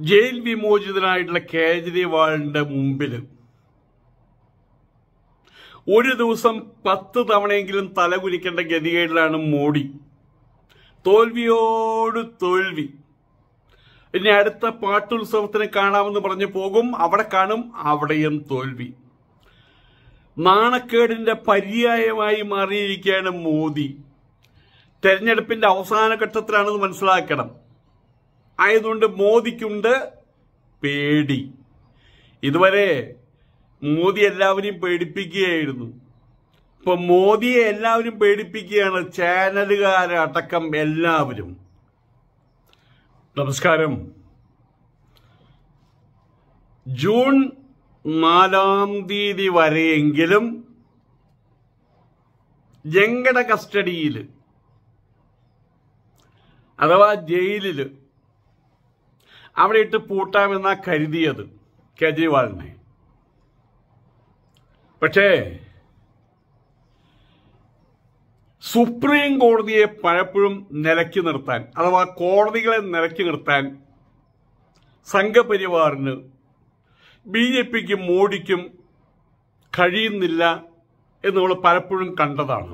Jail വിമോചിതനായിട്ടുള്ള കേജ്രിവാളിന്റെ മുമ്പിൽ ഒരു ദിവസം 10 തവണയെങ്കിലും തലകുനിക്കേണ്ട ഗതികേടിലാണ് മോഡി. തോൽവിയോട് തോൽവി. ഇനി അടുത്ത പാട്ടുത്സവത്തിന് കാണാമെന്ന് പറഞ്ഞു പോകും, അവിടെ കാണും, അവിടെയും തോൽവി. നാണക്കേടിന്റെ പര്യായമായി മാറിയിരിക്കുകയാണ് മോദി. തെരഞ്ഞെടുപ്പിന്റെ അവസാന ഘട്ടത്തിലാണെന്ന് മനസ്സിലാക്കണം. ആയതുകൊണ്ട് മോദിക്കുണ്ട് പേടി. ഇതുവരെ മോദി എല്ലാവരെയും പേടിപ്പിക്കുകയായിരുന്നു. ഇപ്പൊ മോദിയെ എല്ലാവരും പേടിപ്പിക്കുകയാണ്, ചാനലുകാരടക്കം എല്ലാവരും. നമസ്കാരം. ജൂൺ 4-ാം തീയതി വരെയെങ്കിലും ജങ്കട കസ്റ്റഡിയിൽ അഥവാ ജയിലിൽ അവിടെ ഇട്ട് പൂട്ടാമെന്നാ കരുതിയത് കേജ്രിവാളിനെ. പക്ഷേ സുപ്രീം കോടതിയെ പലപ്പോഴും നിലയ്ക്ക് നിർത്താൻ, അഥവാ കോടതികളെ നിലയ്ക്ക് നിർത്താൻ സംഘപരിവാറിന്, ബിജെപിക്കും മോഡിക്കും കഴിയുന്നില്ല എന്ന് നമ്മൾ പലപ്പോഴും കണ്ടതാണ്.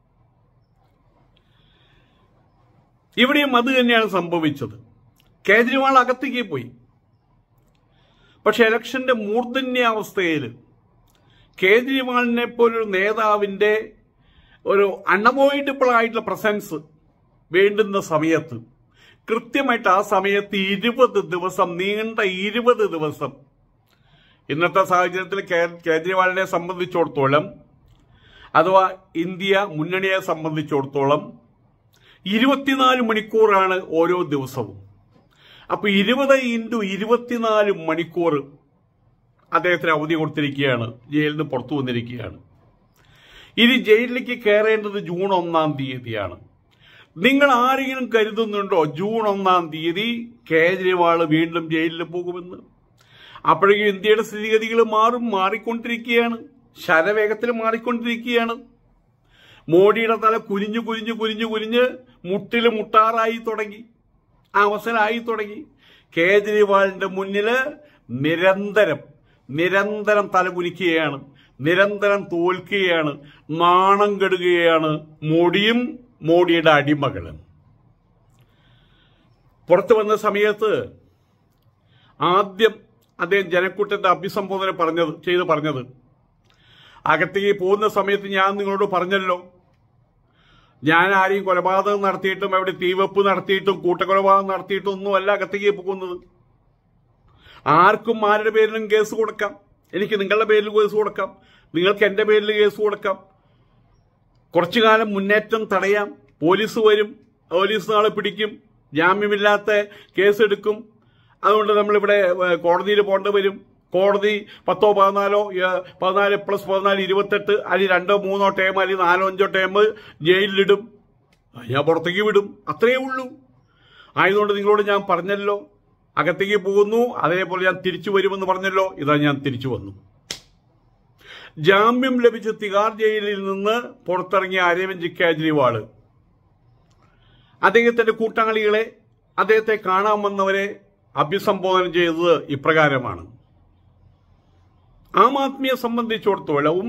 ഇവിടെയും അത് തന്നെയാണ് സംഭവിച്ചത്. കേജ്രിവാൾ അകത്തേക്ക് പോയി. പക്ഷെ ഇലക്ഷന്റെ മൂർധന്യാവസ്ഥയിൽ കേജ്രിവാളിനെ പോലൊരു നേതാവിന്റെ ഒരു അൺഅവോയ്ഡബിൾ ആയിട്ടുള്ള പ്രസൻസ് വേണ്ടുന്ന സമയത്ത് കൃത്യമായിട്ട് ആ സമയത്ത് 20 ദിവസം, നീണ്ട 20 ദിവസം, ഇന്നത്തെ സാഹചര്യത്തിൽ കേജ്രിവാളിനെ സംബന്ധിച്ചിടത്തോളം അഥവാ ഇന്ത്യ മുന്നണിയെ സംബന്ധിച്ചിടത്തോളം 24 മണിക്കൂറാണ് ഓരോ ദിവസവും. അപ്പൊ 20x24 മണിക്കൂർ അദ്ദേഹത്തിന് അവധി കൊടുത്തിരിക്കുകയാണ്, ജയിലിൽ നിന്ന് പുറത്തു വന്നിരിക്കുകയാണ്. ഇനി ജയിലിലേക്ക് കയറേണ്ടത് ജൂൺ 1-ാം തീയതിയാണ്. നിങ്ങൾ ആരെങ്കിലും കരുതുന്നുണ്ടോ ജൂൺ 1-ാം തീയതി കേജ്രിവാൾ വീണ്ടും ജയിലിൽ പോകുമെന്ന്? അപ്പോഴേക്കും ഇന്ത്യയുടെ സ്ഥിതിഗതികൾ മാറിക്കൊണ്ടിരിക്കുകയാണ്, ശരവേഗത്തിൽ മാറിക്കൊണ്ടിരിക്കുകയാണ്. മോഡിയുടെ തല കുനിഞ്ഞു കുനിഞ്ഞു കുനിഞ്ഞു കുനിഞ്ഞ് മുട്ടില് മുട്ടാറായി തുടങ്ങി, അവസരമായി തുടങ്ങി. കേജ്രിവാളിന്റെ മുന്നില് നിരന്തരം തലകുനിക്കുകയാണ്, നിരന്തരം തോൽക്കുകയാണ്, നാണം കെടുകയാണ് മോഡിയും മോഡിയുടെ അടിമകളും. പുറത്തു വന്ന സമയത്ത് ആദ്യം അദ്ദേഹം ജനക്കൂട്ടത്തെ അഭിസംബോധന പറഞ്ഞത് അകത്തേക്ക് പോകുന്ന സമയത്ത് ഞാൻ നിങ്ങളോട് പറഞ്ഞല്ലോ, ഞാൻ ആരെയും കൊലപാതകം നടത്തിയിട്ടും എവിടെ തീവെപ്പ് നടത്തിയിട്ടും കൂട്ടക്കൊലപാതകം നടത്തിയിട്ടും ഒന്നുമല്ല അകത്തേക്ക് പോകുന്നത്. ആർക്കും ആരുടെ പേരിലും കേസ് കൊടുക്കാം, എനിക്ക് നിങ്ങളുടെ പേരിൽ കേസ് കൊടുക്കാം, നിങ്ങൾക്ക് എന്റെ പേരിൽ കേസ് കൊടുക്കാം. കുറച്ചു കാലം മുന്നേറ്റം തടയാം. പോലീസ് വരും, പോലീസ് നാളെ പിടിക്കും, ജാമ്യമില്ലാത്ത കേസ് എടുക്കും. അതുകൊണ്ട് നമ്മളിവിടെ കോടതിയിൽ പോകേണ്ടി വരും. കോടതി 10 14 14 + 14 28 അല്ലെങ്കിൽ 2 3 ടേം അല്ലെങ്കിൽ 4 5 ടേം ജയിലിലിടും, ഞാൻ പുറത്തേക്ക് വിടും, അത്രയേ ഉള്ളൂ. ആയതുകൊണ്ട് നിങ്ങളോട് ഞാൻ പറഞ്ഞല്ലോ അകത്തേക്ക് പോകുന്നു, അതേപോലെ ഞാൻ തിരിച്ചു വരുമെന്ന് പറഞ്ഞല്ലോ, ഇതാ ഞാൻ തിരിച്ചു വന്നു. ജാമ്യം ലഭിച്ച് തിഹാർ ജയിലിൽ നിന്ന് പുറത്തിറങ്ങിയ അരവിന്ദ് കേജ്രിവാള് അദ്ദേഹത്തിന്റെ കൂട്ടാളികളെ, അദ്ദേഹത്തെ കാണാൻ വന്നവരെ അഭിസംബോധന ചെയ്തത് ഇപ്രകാരമാണ്. ആം ആദ്മിയെ സംബന്ധിച്ചിടത്തോളവും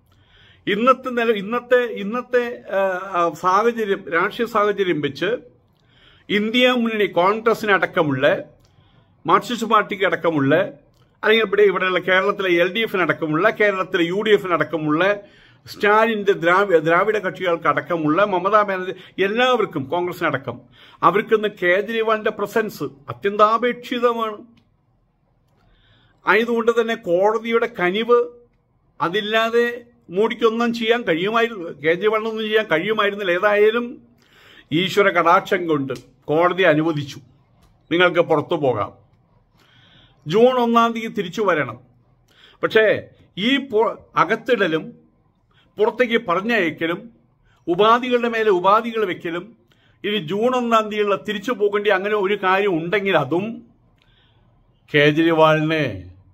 ഇന്നത്തെ സാഹചര്യം, രാഷ്ട്രീയ സാഹചര്യം വെച്ച് ഇന്ത്യ മുന്നണി കോൺഗ്രസിനടക്കമുള്ള, മാർക്സിസ്റ്റ് പാർട്ടിക്ക് അടക്കമുള്ള, അല്ലെങ്കിൽ ഇവിടെയുള്ള കേരളത്തിലെ LDF-നടക്കമുള്ള, കേരളത്തിലെ UDF-നടക്കമുള്ള, സ്റ്റാലിന്റെ ദ്രാവിഡ കക്ഷികൾക്ക് അടക്കമുള്ള, മമതാ ബാനർജി, എല്ലാവർക്കും, കോൺഗ്രസിനടക്കം, അവർക്കിന്ന് കേജ്രിവാളിന്റെ പ്രസൻസ് അത്യന്താപേക്ഷിതമാണ്. ആയതുകൊണ്ട് തന്നെ കോടതിയുടെ കനിവ്, അതില്ലാതെ മോഡിക്കൊന്നും ചെയ്യാൻ കഴിയുമായിരുന്നു, കേജ്രിവാളിനൊന്നും ചെയ്യാൻ കഴിയുമായിരുന്നില്ല. ഏതായാലും ഈശ്വര കടാക്ഷം കൊണ്ട് കോടതി അനുവദിച്ചു, നിങ്ങൾക്ക് പുറത്തു പോകാം, ജൂൺ 1-ാം തീയതി തിരിച്ചു വരണം. പക്ഷേ ഈ അകത്തിടലും പുറത്തേക്ക് പറഞ്ഞയക്കലും ഉപാധികളുടെ മേലെ ഉപാധികൾ വെക്കലും, ഇനി ജൂൺ 1-ാം തീയതിയുള്ള തിരിച്ചു പോകേണ്ടി അങ്ങനെ ഒരു കാര്യം ഉണ്ടെങ്കിൽ അതും കേജ്രിവാളിനെ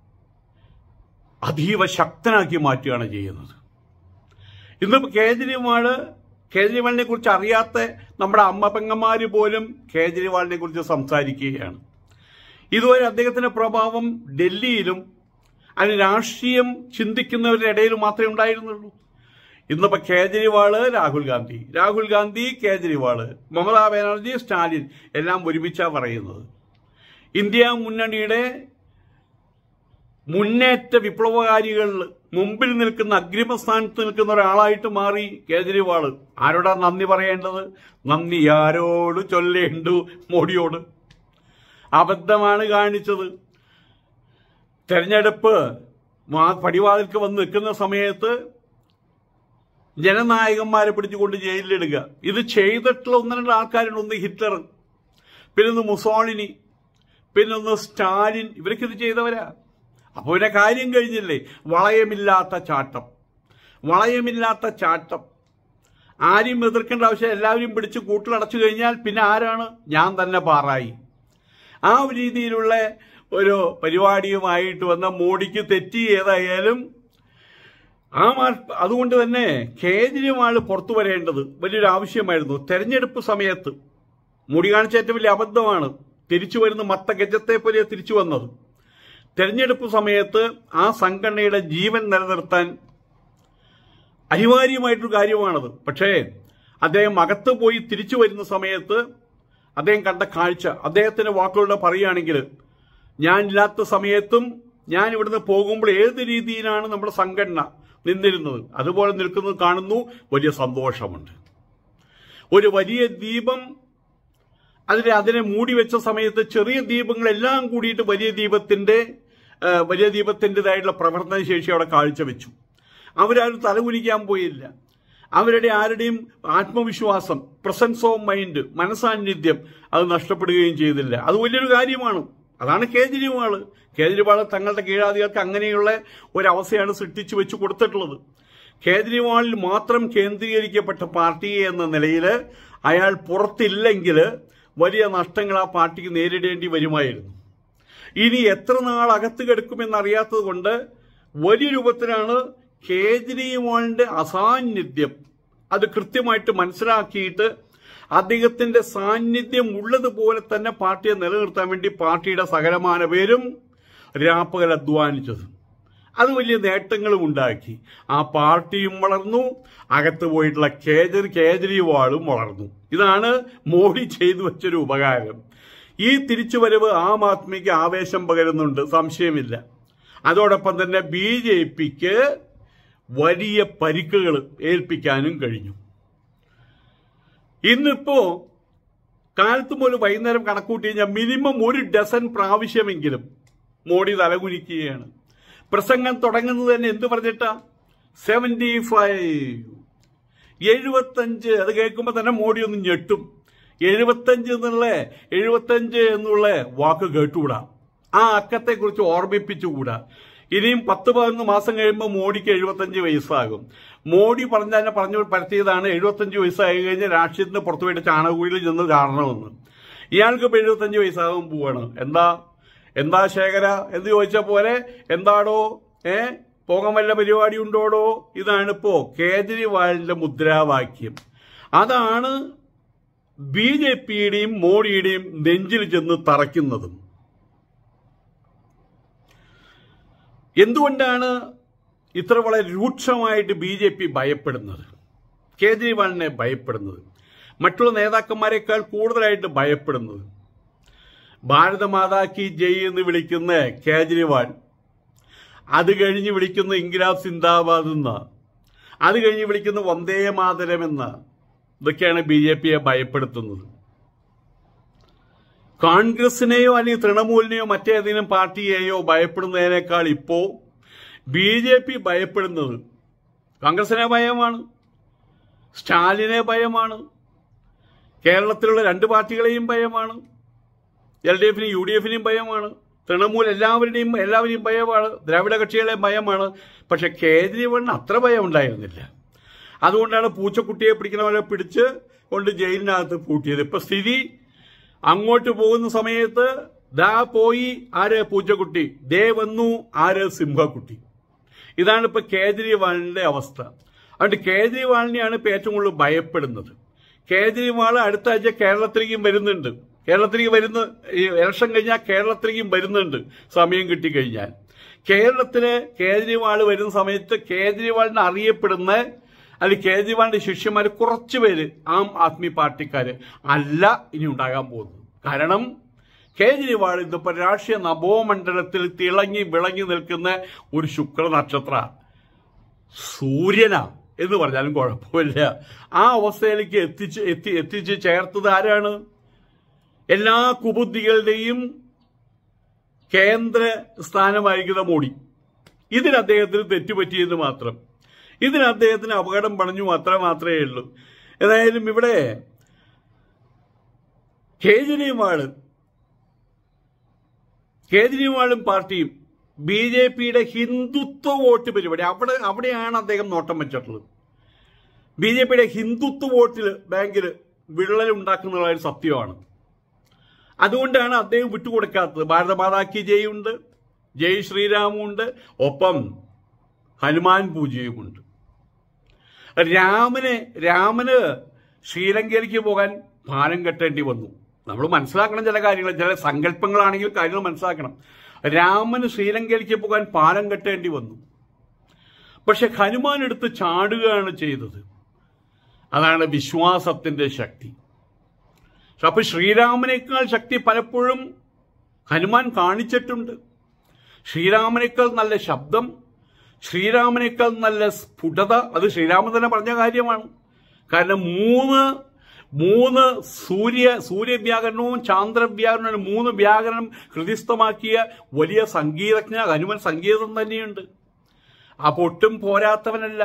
അതീവ ശക്തനാക്കി മാറ്റുകയാണ് ചെയ്യുന്നത്. ഇന്ന് കേജ്രിവാളിനെ കുറിച്ച് അറിയാത്ത നമ്മുടെ അമ്മ പെങ്ങന്മാര് പോലും കേജ്രിവാളിനെ കുറിച്ച് സംസാരിക്കുകയാണ്. ഇതുവരെ അദ്ദേഹത്തിന്റെ പ്രഭാവം ഡൽഹിയിലും അതിന് രാഷ്ട്രീയം ചിന്തിക്കുന്നവരുടെ ഇടയിൽ മാത്രമേ ഉണ്ടായിരുന്നുള്ളൂ. ഇന്നിപ്പോ കേജ്രിവാള്, രാഹുൽ ഗാന്ധി കേജ്രിവാള്, മമതാ ബാനർജി, സ്റ്റാലിൻ എല്ലാം ഒരുമിച്ചാ പറയുന്നത്. ഇന്ത്യ മുന്നണിയുടെ മുന്നേറ്റ വിപ്ലവകാരികളിൽ മുമ്പിൽ നിൽക്കുന്ന അഗ്രിമസ്ഥാനത്ത് നിൽക്കുന്ന ഒരാളായിട്ട് മാറി കേജ്രിവാള്. ആരോടാ നന്ദി പറയേണ്ടത്? നന്ദി ആരോട് ചൊല്ലേണ്ടു? മോഡിയോട്. അബദ്ധമാണ് കാണിച്ചത്. തെരഞ്ഞെടുപ്പ് പടിവാതിൽക്ക് വന്ന് നിൽക്കുന്ന സമയത്ത് ജനനായകന്മാരെ പിടിച്ചുകൊണ്ട് ജയിലിലിടുക. ഇത് ചെയ്തിട്ടുള്ള ഒന്ന് രണ്ട് ആൾക്കാരുണ്ട്. ഒന്ന് ഹിറ്റ്ലർ, പിന്നൊന്ന് മുസോളിനി, പിന്നൊന്ന് സ്റ്റാലിൻ. ഇവരൊക്കെ ഇത് ചെയ്തവരാ. അപ്പോൾ പിന്നെ കാര്യം കഴിഞ്ഞില്ലേ? വളയമില്ലാത്ത ചാട്ടം. ആരെയും എതിർക്കേണ്ട ആവശ്യം. എല്ലാവരും പിടിച്ച് കൂട്ടിലടച്ചു കഴിഞ്ഞാൽ പിന്നെ ആരാണ്? ഞാൻ തന്നെ പാറായി. ആ ഒരു രീതിയിലുള്ള ഒരു പരിപാടിയുമായിട്ട് വന്ന മോഡിക്ക് തെറ്റി. ഏതായാലും അതുകൊണ്ട് തന്നെ കേജ്രിവാൾ പുറത്തു വരേണ്ടത് വലിയൊരു ആവശ്യമായിരുന്നു. തെരഞ്ഞെടുപ്പ് സമയത്ത് മോഡി കാണിച്ച ഏറ്റവും വലിയ അബദ്ധമാണ് തിരിച്ചു വരുന്ന മത്ത ഗജത്തെ പോലെ തിരിച്ചു വന്നത്. തെരഞ്ഞെടുപ്പ് സമയത്ത് ആ സംഘടനയുടെ ജീവൻ നിലനിർത്താൻ അനിവാര്യമായിട്ടൊരു കാര്യമാണത്. പക്ഷേ അദ്ദേഹം അകത്ത് പോയി തിരിച്ചു വരുന്ന സമയത്ത് അദ്ദേഹം കണ്ട കാഴ്ച, അദ്ദേഹത്തിന്റെ വാക്കുകളുടെ പറയുകയാണെങ്കിൽ, ഞാനില്ലാത്ത സമയത്തും ഞാൻ ഇവിടുന്ന് പോകുമ്പോൾ ഏത് രീതിയിലാണ് നമ്മുടെ സംഘടന നിന്നിരുന്നത് അതുപോലെ നിൽക്കുന്നത് കാണുന്നു. വലിയ സന്തോഷമുണ്ട്. ഒരു വലിയ ദീപം അതിനെ മൂടി വെച്ച സമയത്ത് ചെറിയ ദീപങ്ങളെല്ലാം കൂടിയിട്ട് വലിയ ദീപത്തിൻ്റെതായിട്ടുള്ള പ്രവർത്തന ശേഷി അവിടെ കാഴ്ചവെച്ചു. അവരാരും തലകുനിക്കാൻ പോയില്ല. അവരുടെ ആരുടെയും ആത്മവിശ്വാസം, പ്രസൻസ് ഓഫ് മൈൻഡ്, മനസാന്നിധ്യം അത് നഷ്ടപ്പെടുകയും ചെയ്തില്ല. അത് വലിയൊരു കാര്യമാണ്. അതാണ് കേജ്രിവാൾ തങ്ങളുടെ കീഴാധികാർക്ക് അങ്ങനെയുള്ള ഒരവസ്ഥയാണ് സൃഷ്ടിച്ചു വെച്ച് കൊടുത്തിട്ടുള്ളത്. കേജ്രിവാളിൽ മാത്രം കേന്ദ്രീകരിക്കപ്പെട്ട പാർട്ടി എന്ന നിലയിൽ അയാൾ പുറത്തില്ലെങ്കിൽ വലിയ നഷ്ടങ്ങൾ ആ പാർട്ടിക്ക് നേരിടേണ്ടി വരുമായിരുന്നു. ഇനി എത്ര നാൾ അകത്ത് കിടക്കുമെന്നറിയാത്തത് കൊണ്ട് വലിയ രൂപത്തിലാണ് കേജ്രിവാളിന്റെ അസാന്നിധ്യം അത് കൃത്യമായിട്ട് മനസ്സിലാക്കിയിട്ട് അദ്ദേഹത്തിന്റെ സാന്നിധ്യം ഉള്ളതുപോലെ തന്നെ പാർട്ടിയെ നിലനിർത്താൻ വേണ്ടി പാർട്ടിയുടെ സകലമാന പേരും രാപ്പകൽ അധ്വാനിച്ചത്. അത് വലിയ നേട്ടങ്ങളും ഉണ്ടാക്കി. ആ പാർട്ടിയും വളർന്നു, അകത്ത് പോയിട്ടുള്ള കേജ്രിവാളും വളർന്നു. ഇതാണ് മോഡി ചെയ്തു വെച്ചൊരു ഉപകാരം. ഈ തിരിച്ചുവരവ് ആം ആദ്മിക്ക് ആവേശം പകരുന്നുണ്ട്, സംശയമില്ല. അതോടൊപ്പം തന്നെ BJPക്ക് വലിയ പരിക്കുകൾ ഏൽപ്പിക്കാനും കഴിഞ്ഞു. ഇന്നിപ്പോ കാലത്ത് പോലും വൈകുന്നേരം കണക്കൂട്ടി കഴിഞ്ഞാൽ മിനിമം 1 ഡസൻ പ്രാവശ്യമെങ്കിലും മോഡി തലകുനിക്കുകയാണ്. പ്രസംഗം തുടങ്ങുന്നത് തന്നെ എന്ത് പറഞ്ഞിട്ടാ? 75. അത് കേൾക്കുമ്പോൾ തന്നെ മോഡി ഒന്ന് ഞെട്ടും. 75 എന്നുള്ള വാക്ക് കേട്ടുകൂടാ. ആ അക്കത്തെക്കുറിച്ച് ഓർമ്മിപ്പിച്ചുകൂടാ. ഇനിയും 10-11 മാസം കഴിയുമ്പോൾ മോഡിക്ക് 75 വയസ്സാകും. മോഡി പറഞ്ഞു പരത്തിയതാണ് 75 വയസ്സായി കഴിഞ്ഞാൽ രാഷ്ട്രീയത്തിന് പുറത്തുപോയിട്ട് ചാണകക്കുഴിയിൽ ചെന്ന് ചാടണമെന്ന്. ഇയാൾക്ക് ഇപ്പോൾ 75 വയസ്സാകാൻ പോവാണ്. എന്താ ശേഖര എന്ന് ചോദിച്ച പോലെ എന്താടോ പോകാൻ വല്ല പരിപാടി ഉണ്ടോടോ? ഇതാണിപ്പോ കേജ്രിവാളിന്റെ മുദ്രാവാക്യം. അതാണ് BJPയുടെയും മോഡിയുടെയും നെഞ്ചിൽ ചെന്ന് തറയ്ക്കുന്നതും. എന്തുകൊണ്ടാണ് ഇത്ര വളരെ രൂക്ഷമായിട്ട് BJP ഭയപ്പെടുന്നത്, കേജ്രിവാളിനെ ഭയപ്പെടുന്നത്, മറ്റുള്ള നേതാക്കന്മാരെക്കാൾ കൂടുതലായിട്ട് ഭയപ്പെടുന്നത്? ഭാരതമാതാ കി ജയ് എന്ന് വിളിക്കുന്ന കേജ്രിവാൾ, അത് കഴിഞ്ഞ് വിളിക്കുന്ന ഇൻക്ലാബ് സിന്ദാബാദ് എന്ന, അത് കഴിഞ്ഞ് വിളിക്കുന്ന വന്ദേ മാതരം എന്ന, ഇതൊക്കെയാണ് BJPയെ ഭയപ്പെടുത്തുന്നത്. കോൺഗ്രസിനെയോ അല്ലെങ്കിൽ തൃണമൂലിനെയോ മറ്റേതെങ്കിലും പാർട്ടിയെയോ ഭയപ്പെടുന്നതിനേക്കാൾ ഇപ്പോ BJP ഭയപ്പെടുന്നത് കോൺഗ്രസിനെ ഭയമാണ്, സ്റ്റാലിനെ ഭയമാണ്, കേരളത്തിലുള്ള 2 പാർട്ടികളെയും ഭയമാണ്, LDFനെയും UDFനെയും ഭയമാണ്, തൃണമൂൽ എല്ലാവരെയും ഭയമാണ്, ദ്രാവിഡ കക്ഷികളെ ഭയമാണ്. പക്ഷെ കേജ്രിവാളിന് അത്ര ഭയം ഉണ്ടായിരുന്നില്ല. അതുകൊണ്ടാണ് പൂച്ചക്കുട്ടിയെ പിടിക്കുന്നവരെ പിടിച്ച് കൊണ്ട് ജയിലിനകത്ത് പൂട്ടിയത്. ഇപ്പൊ സ്ഥിതി അങ്ങോട്ട് പോകുന്ന സമയത്ത് ദാ പോയി ആര് പൂച്ചക്കുട്ടി, ദേ വന്നു ആര് സിംഹക്കുട്ടി. ഇതാണ് ഇപ്പൊ കേജ്രിവാളിന്റെ അവസ്ഥ. അതുകൊണ്ട് കേജ്രിവാളിനെയാണ് ഇപ്പൊ ഏറ്റവും കൂടുതൽ ഭയപ്പെടുന്നത്. കേജ്രിവാൾ അടുത്ത ആഴ്ച കേരളത്തിലേക്കും വരുന്നുണ്ട്. കേരളത്തിലേക്ക് ഈ ഇലക്ഷൻ കഴിഞ്ഞാൽ കേരളത്തിലേക്കും വരുന്നുണ്ട് സമയം കിട്ടിക്കഴിഞ്ഞാൽ. കേരളത്തില് കേജ്രിവാൾ വരുന്ന സമയത്ത് കേജ്രിവാളിനെ അറിയപ്പെടുന്ന അല്ലെങ്കിൽ കേജ്രിവാളിന്റെ ശിഷ്യന്മാർ കുറച്ച് പേര് ആം ആദ്മി പാർട്ടിക്കാര് അല്ല ഇനി ഉണ്ടാകാൻ പോകുന്നത്. കാരണം കേജ്രിവാൾ ഇന്നിപ്പോ രാഷ്ട്രീയ നഭോമണ്ഡലത്തിൽ തിളങ്ങി വിളങ്ങി നിൽക്കുന്ന ഒരു ശുക്ര നക്ഷത്ര സൂര്യനാ എന്ന് പറഞ്ഞാലും കുഴപ്പമില്ല. ആ അവസ്ഥയിലേക്ക് എത്തിച്ച് ചേർത്തത് ആരാണ്? എല്ലാ കുബുദ്ധികളുടെയും കേന്ദ്ര സ്ഥാനമായിരിക്കുന്ന മോഡി. ഇതിന് അദ്ദേഹത്തിന് തെറ്റുപറ്റിയെന്ന് മാത്രം, ഇതിന് അദ്ദേഹത്തിന് അപകടം പണഞ്ഞു മാത്രമേ ഉള്ളൂ. ഏതായാലും ഇവിടെ കേജ്രിവാളും പാർട്ടിയും BJPയുടെ ഹിന്ദുത്വ വോട്ട് പരിപാടി അവിടെയാണ് അദ്ദേഹം നോട്ടം വെച്ചിട്ടുള്ളത്. BJPയുടെ ഹിന്ദുത്വ വോട്ടിൽ ബാങ്കിൽ വിള്ളൽ ഉണ്ടാക്കുന്ന ഒരു സത്യമാണ്. അതുകൊണ്ടാണ് അദ്ദേഹം വിട്ടുകൊടുക്കാത്തത്. ഭാരതമാതാ കി ജയ് ഉണ്ട്, ജയ് ശ്രീരാമുണ്ട്, ഒപ്പം ഹനുമാൻ പൂജയുമുണ്ട്. രാമന് ശ്രീലങ്കയിലേക്ക് പോകാൻ പാലം കെട്ടേണ്ടി വന്നു. നമ്മൾ മനസ്സിലാക്കണം ചില കാര്യങ്ങൾ, ചില സങ്കല്പങ്ങളാണെങ്കിൽ കാര്യങ്ങൾ മനസ്സിലാക്കണം. രാമന് ശ്രീലങ്കയിലേക്ക് പോകാൻ പാലം കെട്ടേണ്ടി വന്നു. പക്ഷെ ഹനുമാൻ എടുത്ത് ചാടുകയാണ് ചെയ്തത്. അതാണ് വിശ്വാസത്തിന്റെ ശക്തി. അപ്പൊ ശ്രീരാമനേക്കാൾ ശക്തി പലപ്പോഴും ഹനുമാൻ കാണിച്ചിട്ടുണ്ട്. ശ്രീരാമനേക്കാൾ നല്ല ശബ്ദം, ശ്രീരാമനേക്കാൾ നല്ല സ്ഫുടത, അത് ശ്രീരാമൻ തന്നെ പറഞ്ഞ കാര്യമാണ്. കാരണം മൂന്ന് സൂര്യവ്യാകരണവും ചാന്ദ്രവ്യാകരണവും 3 വ്യാകരണം ഹൃദിസ്ഥമാക്കിയ വലിയ സംഗീതജ്ഞ ഹനുമാൻ. സംഗീതം തന്നെയുണ്ട്. അപ്പൊ ഒട്ടും പോരാത്തവനല്ല.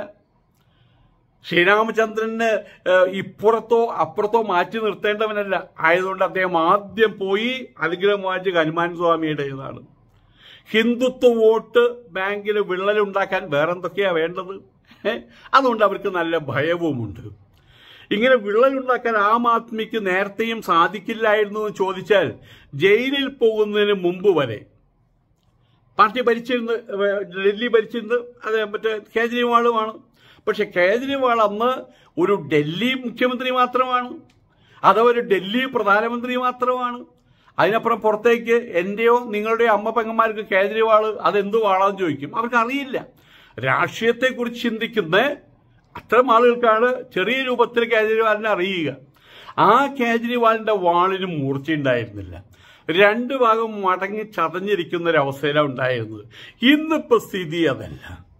ശ്രീരാമചന്ദ്രന് ഇപ്പുറത്തോ അപ്പുറത്തോ മാറ്റി നിർത്തേണ്ടവനല്ല. ആയതുകൊണ്ട് അദ്ദേഹം ആദ്യം പോയി അനുഗ്രഹം വാങ്ങിച്ച് ഹനുമാൻ സ്വാമിയുടേതാണ്. ഹിന്ദുത്വ വോട്ട് ബാങ്കിൽ വിള്ളലുണ്ടാക്കാൻ വേറെന്തൊക്കെയാ വേണ്ടത്? അതുകൊണ്ട് അവർക്ക് നല്ല ഭയവുമുണ്ട്. ഇങ്ങനെ വിള്ളലുണ്ടാക്കാൻ ആം ആദ്മിക്ക് നേരത്തെയും സാധിക്കില്ലായിരുന്നു എന്ന് ചോദിച്ചാൽ, ജയിലിൽ പോകുന്നതിന് മുമ്പ് വരെ പാർട്ടി ഡൽഹി ഭരിച്ചിരുന്നത് മറ്റേ കേജ്രിവാളുമാണ്. പക്ഷെ കേജ്രിവാൾ അന്ന് ഒരു ഡൽഹി മുഖ്യമന്ത്രി മാത്രമാണ്, അഥവാ ഒരു ഡൽഹി പ്രധാനമന്ത്രി മാത്രമാണ്. അതിനപ്പുറം പുറത്തേക്ക് എന്റെയോ നിങ്ങളുടെയോ അമ്മ പെങ്ങന്മാർക്ക് കേജ്രിവാൾ അതെന്തു വാളാന്ന് ചോദിക്കും. അവർക്കറിയില്ല. രാഷ്ട്രീയത്തെക്കുറിച്ച് ചിന്തിക്കുന്ന അത്തരം ആളുകൾക്കാണ് ചെറിയ രൂപത്തിൽ കേജ്രിവാളിനെ അറിയുക. ആ കേജ്രിവാളിന്റെ വാളിന് മൂർച്ചയുണ്ടായിരുന്നില്ല. 2 ഭാഗം മടങ്ങി ചതഞ്ഞിരിക്കുന്ന ഒരു അവസ്ഥയിലാണ് ഉണ്ടായിരുന്നത്. ഇന്നിപ്പോ സ്ഥിതി അതല്ല.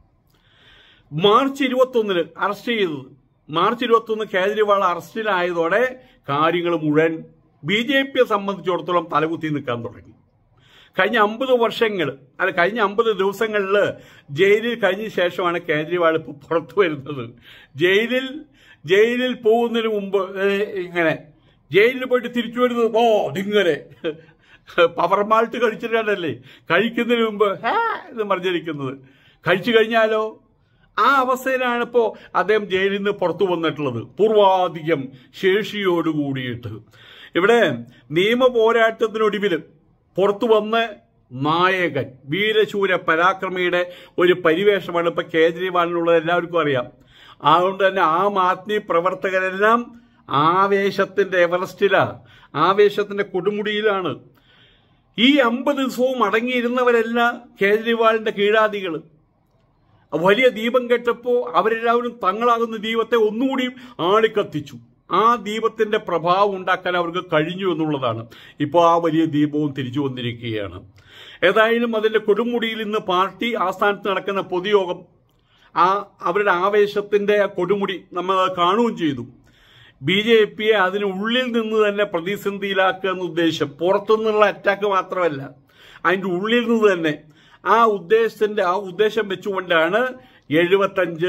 മാർച്ച് 21 അറസ്റ്റ് ചെയ്തത്. മാർച്ച് 21 കേജ്രിവാൾ അറസ്റ്റിലായതോടെ കാര്യങ്ങൾ മുഴുവൻ BJPയെ സംബന്ധിച്ചിടത്തോളം തലകുത്തി നിൽക്കാൻ തുടങ്ങി. കഴിഞ്ഞ 50 ദിവസങ്ങളിൽ ജയിലിൽ കഴിഞ്ഞ ശേഷമാണ് കേജ്രിവാൾ ഇപ്പോൾ പുറത്തു വരുന്നത്. ജയിലിൽ പോകുന്നതിന് മുമ്പ് ഇങ്ങനെ ജയിലിൽ പോയിട്ട് തിരിച്ചു വരുന്നത് ഇതിങ്ങനെ പവർ മാൾട്ട് കഴിച്ചിട്ടല്ലേ കഴിക്കുന്നതിന് മുമ്പ് എന്ന് പറഞ്ഞിരിക്കുന്നത്. കഴിച്ചു കഴിഞ്ഞാലോ ആ അവസ്ഥയിലാണ് ഇപ്പോൾ അദ്ദേഹം ജയിലിൽ നിന്ന് പുറത്തു വന്നിട്ടുള്ളത്, പൂർവാധികം ശേഷിയോടുകൂടിയിട്ട്. ഇവിടെ നിയമ പോരാട്ടത്തിനൊടുവിൽ പുറത്തു വന്ന നായകൻ, വീരശൂര പരാക്രമിയുടെ ഒരു പരിവേഷമാണ് ഇപ്പൊ കേജ്രിവാളിനുള്ളത്. എല്ലാവർക്കും അറിയാം. അതുകൊണ്ട് തന്നെ ആം ആദ്മി പ്രവർത്തകരെല്ലാം ആവേശത്തിന്റെ എവറസ്റ്റിലാണ്, ആവേശത്തിന്റെ കൊടുമുടിയിലാണ്. ഈ 50 ദിവസവും അടങ്ങിയിരുന്നവരെല്ലാം കേജ്രിവാളിന്റെ കീഴാദികൾ. വലിയ ദീപം കെട്ടപ്പോ അവരെല്ലാവരും തങ്ങളാകുന്ന ദീപത്തെ ഒന്നുകൂടി ആളിക്കത്തിച്ചു. ആ ദീപത്തിന്റെ പ്രഭാവം ഉണ്ടാക്കാൻ അവർക്ക് കഴിഞ്ഞു എന്നുള്ളതാണ്. ഇപ്പോൾ ആ വലിയ ദീപവും തിരിച്ചു വന്നിരിക്കുകയാണ്. ഏതായാലും അതിന്റെ കൊടുമുടിയിൽ ഇന്ന് പാർട്ടി ആസ്ഥാനത്ത് നടക്കുന്ന പൊതുയോഗം, അവരുടെ ആവേശത്തിന്റെ കൊടുമുടി നമ്മൾ കാണുകയും ചെയ്തു. BJPയെ അതിനുള്ളിൽ നിന്ന് തന്നെ പ്രതിസന്ധിയിലാക്കുക എന്ന ഉദ്ദേശം, പുറത്തുനിന്നുള്ള അറ്റാക്ക് മാത്രമല്ല, അതിന്റെ ഉള്ളിൽ നിന്ന് തന്നെ ആ ഉദ്ദേശം വെച്ചുകൊണ്ടാണ് 75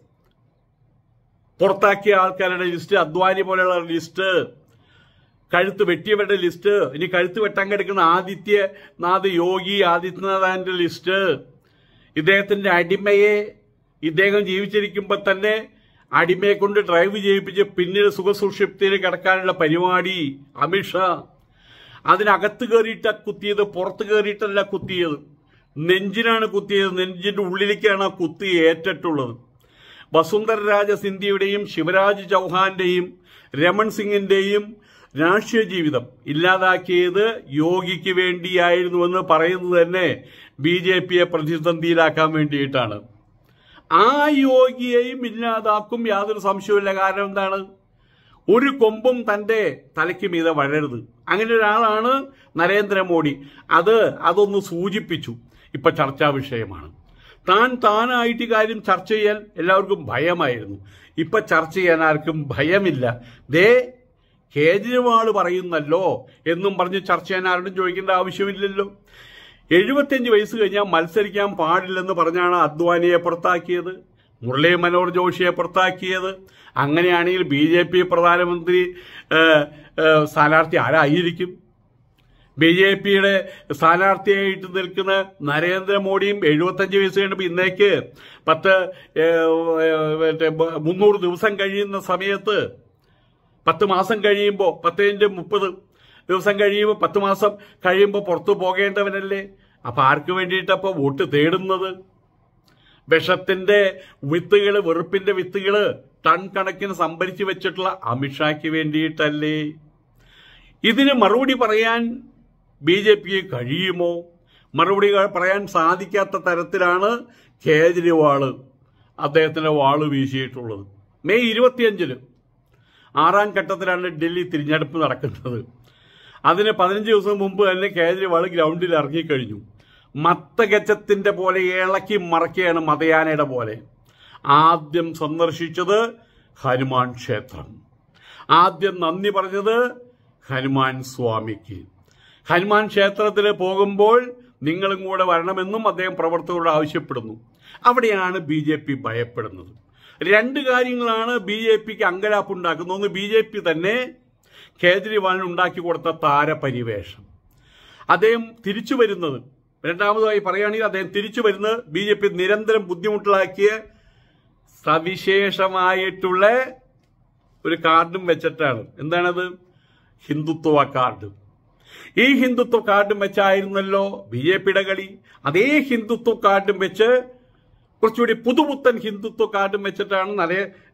പുറത്താക്കിയ ആൾക്കാരുടെ ലിസ്റ്റ്, അദ്വാനി പോലെയുള്ള ലിസ്റ്റ്, കഴുത്ത് വെട്ടിയവരുടെ ലിസ്റ്റ്, ഇനി കഴുത്ത് വെട്ടാൻ കിടക്കുന്ന ആദിത്യനാഥ് യോഗി ആദിത്യനാഥിന്റെ ലിസ്റ്റ്, ഇദ്ദേഹത്തിന്റെ അടിമയെ ഇദ്ദേഹം ജീവിച്ചിരിക്കുമ്പോൾ തന്നെ അടിമയെ കൊണ്ട് ഡ്രൈവ് ചെയ്യിപ്പിച്ച് പിന്നീട് സുഖസുഷിപ്തിയിൽ കിടക്കാനുള്ള പരിപാടി അമിത്ഷാ. അതിനകത്ത് കയറിയിട്ട കുത്തിയത്, പുറത്ത് കയറിയിട്ടല്ല കുത്തിയത്, നെഞ്ചിനാണ് കുത്തിയത്. നെഞ്ചിന്റെ ഉള്ളിലേക്കാണ് ആ കുത്തി ഏറ്റിട്ടുള്ളത്. വസുന്ധര രാജ സിന്ധ്യയുടെയും ശിവരാജ് ചൗഹാന്റെയും രമൺ സിംഗിന്റെയും രാഷ്ട്രീയ ജീവിതം ഇല്ലാതാക്കിയത് യോഗിക്ക് വേണ്ടിയായിരുന്നുവെന്ന് പറയുന്നത് തന്നെ BJPയെ പ്രതിസന്ധിയിലാക്കാൻ വേണ്ടിയിട്ടാണ്. ആ യോഗിയെയും ഇല്ലാതാക്കും, യാതൊരു സംശയവുമില്ല. കാരണം എന്താണ്? ഒരു കൊമ്പും തന്റെ തലയ്ക്ക് മീതെ വളരരുത്. അങ്ങനെ ഒരാളാണ് നരേന്ദ്രമോദി. അതൊന്ന് സൂചിപ്പിച്ചു. ഇപ്പൊ ചർച്ചാ വിഷയമാണ്. താനായിട്ട് കാര്യം ചർച്ച ചെയ്യാൻ എല്ലാവർക്കും ഭയമായിരുന്നു. ഇപ്പൊ ചർച്ച ചെയ്യാൻ ആർക്കും ഭയമില്ല. കേജ്രിവാൾ പറയുന്നല്ലോ എന്നും പറഞ്ഞ് ചർച്ച ചെയ്യാൻ ആരോടും ചോദിക്കേണ്ട ആവശ്യമില്ലല്ലോ. 75 വയസ്സ് കഴിഞ്ഞാൽ മത്സരിക്കാൻ പാടില്ലെന്ന് പറഞ്ഞാണ് അദ്വാനിയെ പുറത്താക്കിയത്, മുരളി മനോഹർ ജോഷിയെ പുറത്താക്കിയത്. അങ്ങനെയാണെങ്കിൽ BJP പ്രധാനമന്ത്രി സ്ഥാനാർത്ഥി ആരായിരിക്കും? BJPയുടെ സ്ഥാനാർത്ഥിയായിട്ട് നിൽക്കുന്ന നരേന്ദ്രമോദിയും 75 വയസ്സ് കഴിയുമ്പോൾ ഇന്നേക്ക് 300 ദിവസം കഴിയുന്ന സമയത്ത് 10 മാസം കഴിയുമ്പോൾ 10-30 ദിവസം കഴിയുമ്പോൾ 10 മാസം കഴിയുമ്പോൾ പുറത്തു പോകേണ്ടവനല്ലേ? അപ്പൊ ആർക്ക് വേണ്ടിയിട്ടപ്പോ വോട്ട് തേടുന്നത്? വിഷത്തിന്റെ വിത്തുകള്, വെറുപ്പിന്റെ വിത്തുകള് ടൺ കണക്കിന് സംഭരിച്ചു വെച്ചിട്ടുള്ള അമിത്ഷായ്ക്ക് വേണ്ടിയിട്ടല്ലേ? ഇതിന് മറുപടി പറയാൻ BJPക്ക് കഴിയുമോ? മറുപടി പറയാൻ സാധിക്കാത്ത തരത്തിലാണ് കേജ്രിവാള് അദ്ദേഹത്തിന്റെ വാള് വീശിയിട്ടുള്ളത്. മെയ് 25 6ാം ഘട്ടത്തിലാണ് ഡൽഹി തിരഞ്ഞെടുപ്പ് നടക്കുന്നത്. അതിന് 15 ദിവസം മുമ്പ് തന്നെ കേജ്രിവാൾ ഗ്രൗണ്ടിൽ ഇറങ്ങിക്കഴിഞ്ഞു. മത്തഗജത്തിന്റെ പോലെ ഇളക്കി മറക്കുകയാണ്, മതയാനയുടെ പോലെ. ആദ്യം സന്ദർശിച്ചത് ഹനുമാൻ ക്ഷേത്രം. ആദ്യം നന്ദി പറഞ്ഞത് ഹനുമാൻ സ്വാമിക്ക്. ഹനുമാൻ ക്ഷേത്രത്തിൽ പോകുമ്പോൾ നിങ്ങളും കൂടെ വരണമെന്നും അദ്ദേഹം പ്രവർത്തകരോട് ആവശ്യപ്പെടുന്നു. അവിടെയാണ് BJP ഭയപ്പെടുന്നത്. 2 കാര്യങ്ങളാണ് BJPക്ക് അങ്കലാപ്പുണ്ടാക്കുന്നത്. ഒന്ന്, BJP തന്നെ കേജ്രിവാളിന് ഉണ്ടാക്കി കൊടുത്ത താരപരിവേഷം. അദ്ദേഹം തിരിച്ചു വരുന്നത്, രണ്ടാമതായി പറയുകയാണെങ്കിൽ അദ്ദേഹം തിരിച്ചു വരുന്നത് BJP നിരന്തരം ബുദ്ധിമുട്ടിലാക്കിയ സവിശേഷമായിട്ടുള്ള ഒരു കാർഡും വെച്ചിട്ടാണ്. എന്താണത്? ഹിന്ദുത്വ കാർഡ്. ഈ ഹിന്ദുത്വ കാർഡും വെച്ചായിരുന്നല്ലോ BJPയുടെ കളി. അതേ ഹിന്ദുത്വ കാർഡും വെച്ച് കുറച്ചുകൂടി പുതുപുത്തൻ ഹിന്ദുത്വ കാർഡും വെച്ചിട്ടാണ്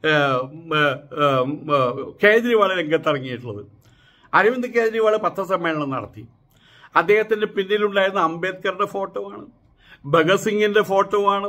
കേജ്രിവാൾ രംഗത്തിറങ്ങിയിട്ടുള്ളത്. അരവിന്ദ് കേജ്രിവാൾ പത്രസമ്മേളനം നടത്തി. അദ്ദേഹത്തിന്റെ പിന്നിലുണ്ടായിരുന്ന അംബേദ്കറുടെ ഫോട്ടോ ആണ്, ഭഗത് സിംഗിന്റെ ഫോട്ടോ ആണ്.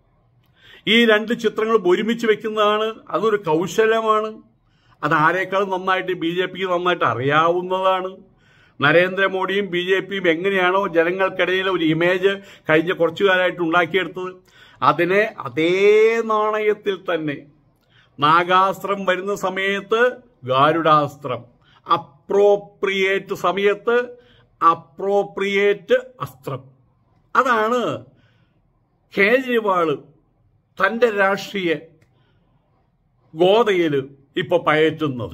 ഈ 2 ചിത്രങ്ങൾ ഒരുമിച്ച് വെക്കുന്നതാണ്. അതൊരു കൗശലമാണ്. അത് ആരെക്കാളും നന്നായിട്ട് BJPക്ക് നന്നായിട്ട് അറിയാവുന്നതാണ്. നരേന്ദ്രമോദിയും BJPയും എങ്ങനെയാണോ ജനങ്ങൾക്കിടയിൽ ഒരു ഇമേജ് കഴിഞ്ഞ കുറച്ചു കാലമായിട്ട് ഉണ്ടാക്കിയെടുത്തത്, അതിനെ അതേ നാണയത്തിൽ തന്നെ നാഗാസ്ത്രം വരുന്ന സമയത്ത് ഗാരുഡാസ്ത്രം, അപ്രോപ്രിയേറ്റ് സമയത്ത് അപ്രോപ്രിയേറ്റ് അസ്ത്രം. അതാണ് കേജ്രിവാൾ തന്റെ രാഷ്ട്രീയ ഗോതയിൽ ഇപ്പൊ പയറ്റുന്നത്.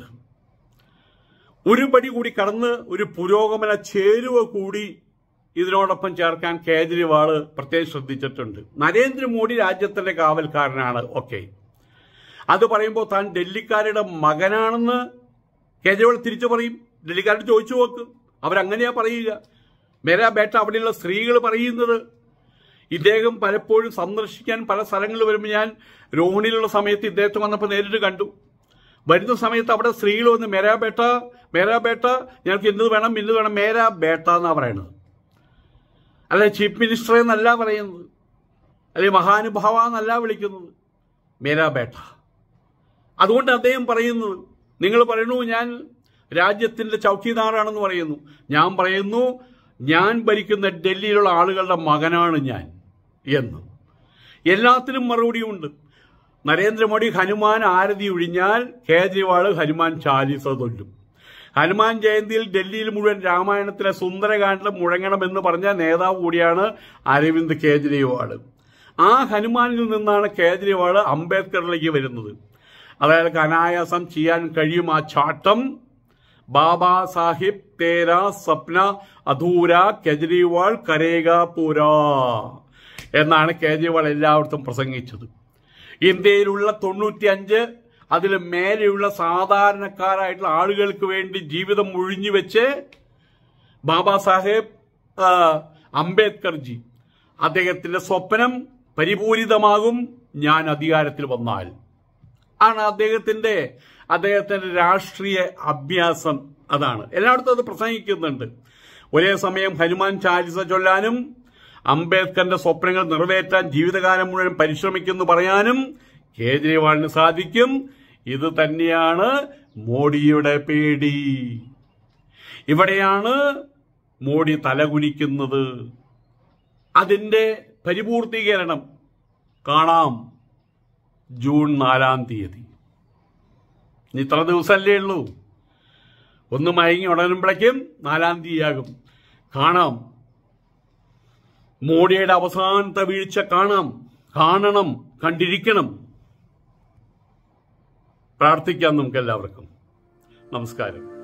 ഒരു പടി കൂടി കടന്ന് ഒരു പുരോഗമന ചേരുവ കൂടി ഇതിനോടൊപ്പം ചേർക്കാൻ കേജ്രിവാൾ പ്രത്യേകം ശ്രദ്ധിച്ചിട്ടുണ്ട്. നരേന്ദ്രമോദി രാജ്യത്തിന്റെ കാവൽക്കാരനാണ്, ഓക്കെ. അത് പറയുമ്പോൾ താൻ ഡൽഹിക്കാരുടെ മകനാണെന്ന് കേജ്രിവാൾ തിരിച്ചു പറയും. ഡൽഹിക്കാരോട് ചോദിച്ചു നോക്ക്, അവരങ്ങനെയാ പറയുക. മേരാ ബേട്ട അവിടെയുള്ള സ്ത്രീകൾ പറയുന്നത്. ഇദ്ദേഹം പലപ്പോഴും സന്ദർശിക്കാൻ പല സ്ഥലങ്ങളിൽ വരുമ്പോൾ, ഞാൻ രോഹിണിയിലുള്ള സമയത്ത് ഇദ്ദേഹത്തെ വന്നപ്പോൾ നേരിട്ട് കണ്ടു. വരുന്ന സമയത്ത് അവിടെ സ്ത്രീകൾ വന്ന് മേരാ ബേട്ട ഞങ്ങൾക്ക് ഇന്നത് വേണം മേരാ ബേട്ട എന്നാ പറയണത്. അല്ലെ ചീഫ് മിനിസ്റ്റർ എന്നല്ല പറയുന്നത്, അല്ലെ മഹാനുഭാവ എന്നല്ല വിളിക്കുന്നത്, മേരാ ബേട്ട. അതുകൊണ്ട് അദ്ദേഹം പറയുന്നത്, നിങ്ങൾ പറയുന്നു ഞാൻ രാജ്യത്തിന്റെ ചൌക്കിദാറാണെന്ന് പറയുന്നു. ഞാൻ പറയുന്നു ഞാൻ ഭരിക്കുന്ന ഡൽഹിയിലുള്ള ആളുകളുടെ മകനാണ് ഞാൻ എന്ന്. എല്ലാത്തിനും മറുപടിയുണ്ട്. നരേന്ദ്രമോദി ഹനുമാൻ ആരതി ഒഴിഞ്ഞാൽ കേജ്രിവാൾ ഹനുമാൻ ചാലീസ ചൊല്ലും. ഹനുമാൻ ജയന്തിയിൽ ഡൽഹിയിൽ മുഴുവൻ രാമായണത്തിലെ സുന്ദരകാന്ഡം മുഴങ്ങണമെന്ന് പറഞ്ഞ നേതാവ് കൂടിയാണ് അരവിന്ദ് കേജ്രിവാൾ. ആ ഹനുമാനിൽ നിന്നാണ് കേജ്രിവാൾ അംബേദ്കറിലേക്ക് വരുന്നത്. അതായത് അനായാസം ചെയ്യാൻ കഴിയും ആ ചാട്ടം. ബാബാ സാഹിബ് തേരാ സപ്ന അധൂര കേജ്രിവാൾ കരേഗാ പൂരാ എന്നാണ് കേജ്രിവാൾ എല്ലായിടത്തും പ്രസംഗിച്ചത്. ഇന്ത്യയിലുള്ള 95 അതിൽ മേലെയുള്ള സാധാരണക്കാരായിട്ടുള്ള ആളുകൾക്ക് വേണ്ടി ജീവിതം ഒഴിഞ്ഞു വെച്ച് ബാബാ സാഹേബ് അംബേദ്കർജി അദ്ദേഹത്തിന്റെ സ്വപ്നം പരിപൂരിതമാകും ഞാൻ അധികാരത്തിൽ വന്നാൽ ആണ് അദ്ദേഹത്തിന്റെ അദ്ദേഹത്തിന്റെ രാഷ്ട്രീയ അഭ്യാസം അതാണ്. എല്ലായിടത്തും അത് പ്രസംഗിക്കുന്നുണ്ട്. ഒരേ സമയം ഹനുമാൻ ചാലിസ ചൊല്ലാനും അംബേദ്കറിന്റെ സ്വപ്നങ്ങൾ നിറവേറ്റാൻ ജീവിതകാലം മുഴുവൻ പരിശ്രമിക്കുമെന്ന് പറയാനും കേജ്രിവാളിന് സാധിക്കും. ഇത് തന്നെയാണ് മോഡിയുടെ പേടി. ഇവിടെയാണ് മോഡി തലകുനിക്കുന്നത്. അതിന്റെ പരിപൂർത്തീകരണം കാണാം ജൂൺ 4-ാം തീയതി. ഇത്ര ദിവസമല്ലേ ഉള്ളൂ. ഒന്ന് മയങ്ങി ഉടനുമ്പോഴേക്കും 4-ാം തീയതിയാകും. കാണാം മോഡിയുടെ അവസാനത്തെ വീഴ്ച. കാണണം, കണ്ടിരിക്കണം. പ്രാർത്ഥിക്കാം നമുക്ക് എല്ലാവർക്കും. നമസ്കാരം.